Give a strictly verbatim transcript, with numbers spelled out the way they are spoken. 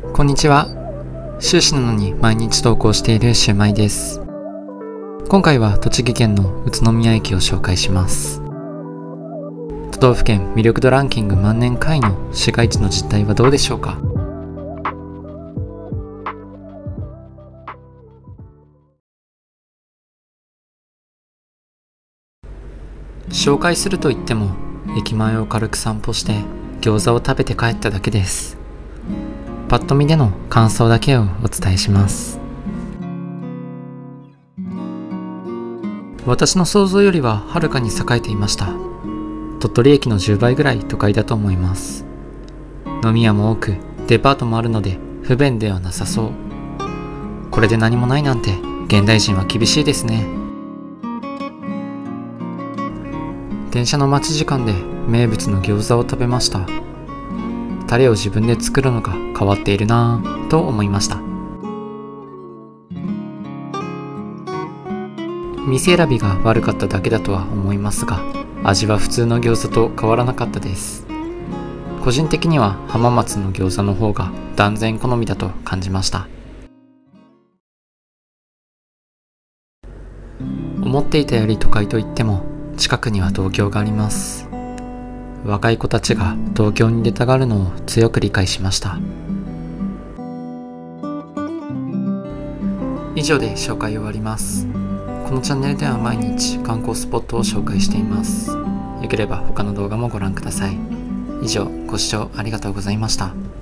こんにちは。修士なのに毎日投稿しているシュウマイです。今回は栃木県の宇都宮駅を紹介します。都道府県魅力度ランキング万年下位の市街地の実態はどうでしょうか。紹介すると言っても、駅前を軽く散歩して餃子を食べて帰っただけです。パッと見での感想だけをお伝えします。私の想像よりははるかに栄えていました。鳥取駅のじゅうばいぐらい都会だと思います。飲み屋も多くデパートもあるので不便ではなさそう。これで何もないなんて現代人は厳しいですね。電車の待ち時間で名物の餃子を食べました。タレを自分で作るのが変わっているなぁと思いました。店選びが悪かっただけだとは思いますが、味は普通の餃子と変わらなかったです。個人的には浜松の餃子の方が断然好みだと感じました。思っていたより都会といっても近くには東京があります。若い子たちが東京に出たがるのを強く理解しました。以上で紹介終わります。このチャンネルでは毎日観光スポットを紹介しています。よければ他の動画もご覧ください。以上、ご視聴ありがとうございました。